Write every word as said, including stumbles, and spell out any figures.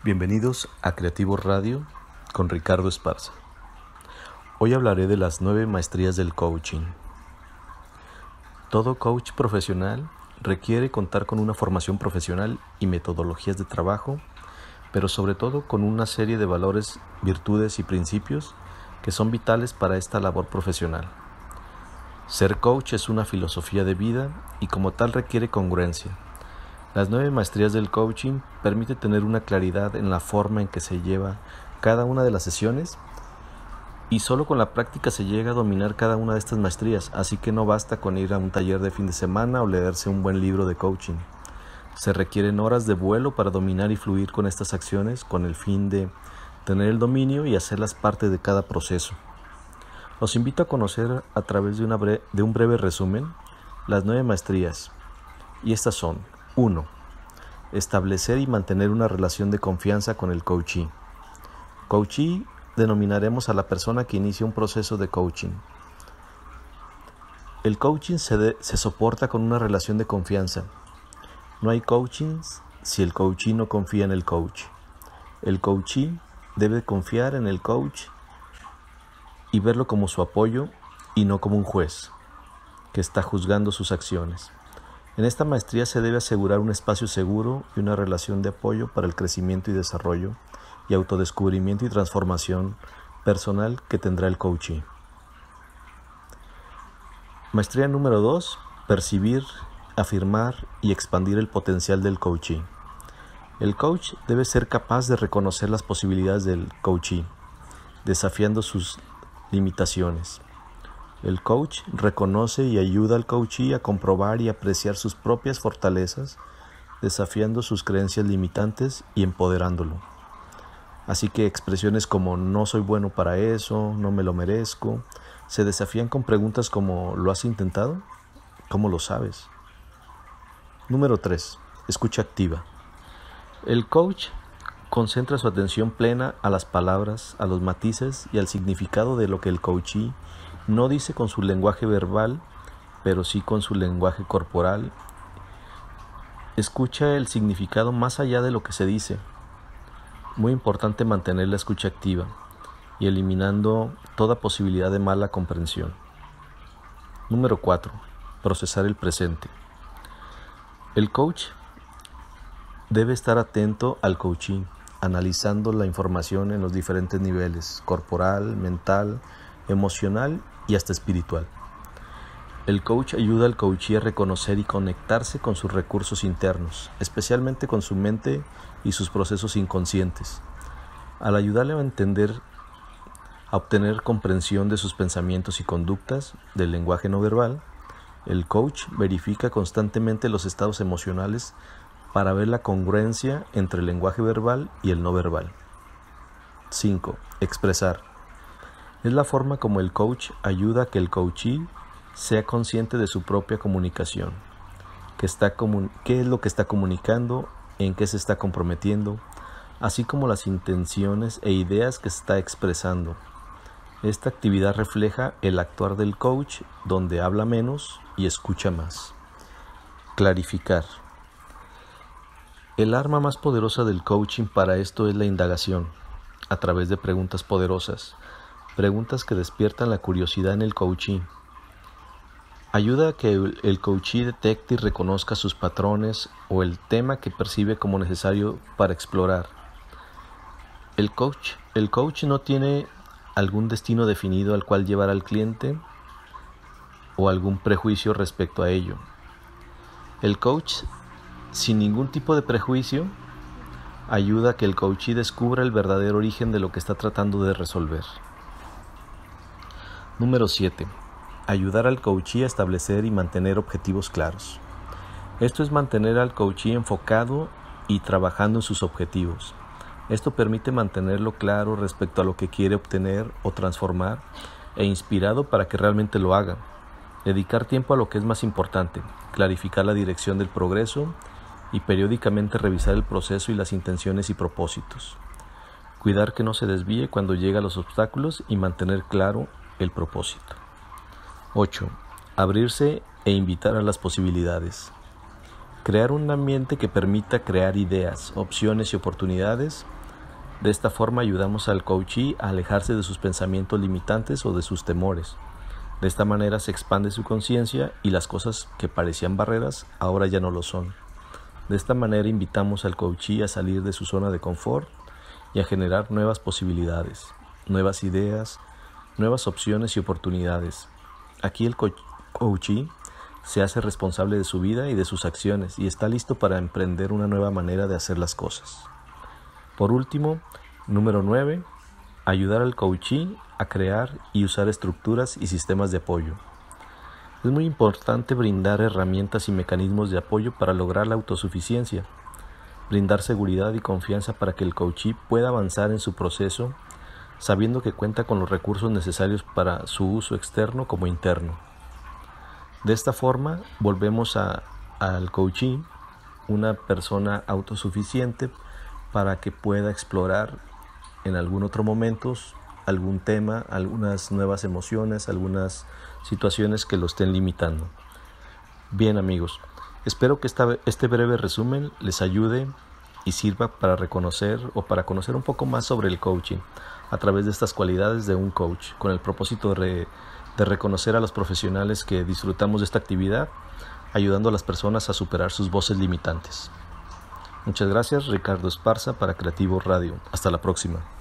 Bienvenidos a Creativo Radio con Ricardo Esparza. Hoy hablaré de las nueve maestrías del coaching. Todo coach profesional requiere contar con una formación profesional y metodologías de trabajo, pero sobre todo con una serie de valores, virtudes y principios que son vitales para esta labor profesional. Ser coach es una filosofía de vida y como tal requiere congruencia. Las nueve maestrías del coaching permiten tener una claridad en la forma en que se lleva cada una de las sesiones y solo con la práctica se llega a dominar cada una de estas maestrías, así que no basta con ir a un taller de fin de semana o leerse un buen libro de coaching. Se requieren horas de vuelo para dominar y fluir con estas acciones con el fin de tener el dominio y hacerlas parte de cada proceso. Los invito a conocer a través de, una bre- de un breve resumen las nueve maestrías y estas son: uno. Establecer y mantener una relación de confianza con el coachee. Coachee denominaremos a la persona que inicia un proceso de coaching. El coaching se, de, se soporta con una relación de confianza. No hay coaching si el coachee no confía en el coach. El coachee debe confiar en el coach y verlo como su apoyo y no como un juez que está juzgando sus acciones. En esta maestría se debe asegurar un espacio seguro y una relación de apoyo para el crecimiento y desarrollo y autodescubrimiento y transformación personal que tendrá el coachee. Maestría número dos. Percibir, afirmar y expandir el potencial del coachee. El coach debe ser capaz de reconocer las posibilidades del coachee, desafiando sus limitaciones. El coach reconoce y ayuda al coachee a comprobar y apreciar sus propias fortalezas, desafiando sus creencias limitantes y empoderándolo. Así que expresiones como "no soy bueno para eso", "no me lo merezco", se desafían con preguntas como "¿lo has intentado?", "¿cómo lo sabes?". Número tres. Escucha activa. El coach concentra su atención plena a las palabras, a los matices y al significado de lo que el coachee no dice con su lenguaje verbal, pero sí con su lenguaje corporal. Escucha el significado más allá de lo que se dice. Muy importante mantener la escucha activa y eliminando toda posibilidad de mala comprensión. Número cuatro. Procesar el presente. El coach debe estar atento al coachee, analizando la información en los diferentes niveles: corporal, mental, emocional y hasta espiritual. El coach ayuda al coachee a reconocer y conectarse con sus recursos internos, especialmente con su mente y sus procesos inconscientes. Al ayudarle a entender, a obtener comprensión de sus pensamientos y conductas, del lenguaje no verbal, el coach verifica constantemente los estados emocionales para ver la congruencia entre el lenguaje verbal y el no verbal. cinco. Expresar. Es la forma como el coach ayuda a que el coachee sea consciente de su propia comunicación, que está comun- qué es lo que está comunicando, en qué se está comprometiendo, así como las intenciones e ideas que está expresando. Esta actividad refleja el actuar del coach, donde habla menos y escucha más. Clarificar. El arma más poderosa del coaching para esto es la indagación, a través de preguntas poderosas, preguntas que despiertan la curiosidad en el coachee. Ayuda a que el coachee detecte y reconozca sus patrones o el tema que percibe como necesario para explorar. El coach, el coach no tiene algún destino definido al cual llevar al cliente o algún prejuicio respecto a ello. El coach, sin ningún tipo de prejuicio, ayuda a que el coachee descubra el verdadero origen de lo que está tratando de resolver. Número siete. Ayudar al coachee a establecer y mantener objetivos claros. Esto es mantener al coachee enfocado y trabajando en sus objetivos. Esto permite mantenerlo claro respecto a lo que quiere obtener o transformar e inspirado para que realmente lo haga. Dedicar tiempo a lo que es más importante, clarificar la dirección del progreso y periódicamente revisar el proceso y las intenciones y propósitos. Cuidar que no se desvíe cuando llega a los obstáculos y mantener claro el propósito. ocho. Abrirse e invitar a las posibilidades. Crear un ambiente que permita crear ideas, opciones y oportunidades De esta forma ayudamos al coachee a alejarse de sus pensamientos limitantes o de sus temores. De esta manera se expande su conciencia y las cosas que parecían barreras ahora ya no lo son. De esta manera invitamos al coachee a salir de su zona de confort y a generar nuevas posibilidades, nuevas ideas, nuevas opciones y oportunidades. Aquí el coachee se hace responsable de su vida y de sus acciones y está listo para emprender una nueva manera de hacer las cosas. Por último, número nueve, ayudar al coachee a crear y usar estructuras y sistemas de apoyo. Es muy importante brindar herramientas y mecanismos de apoyo para lograr la autosuficiencia, brindar seguridad y confianza para que el coachee pueda avanzar en su proceso, sabiendo que cuenta con los recursos necesarios para su uso externo como interno. De esta forma, volvemos a, al coachee una persona autosuficiente para que pueda explorar en algún otro momento algún tema, algunas nuevas emociones, algunas situaciones que lo estén limitando. Bien, amigos, espero que esta, este breve resumen les ayude y sirva para reconocer o para conocer un poco más sobre el coaching a través de estas cualidades de un coach, con el propósito de, re, de reconocer a los profesionales que disfrutamos de esta actividad, ayudando a las personas a superar sus voces limitantes. Muchas gracias, Ricardo Esparza para Creativo Radio. Hasta la próxima.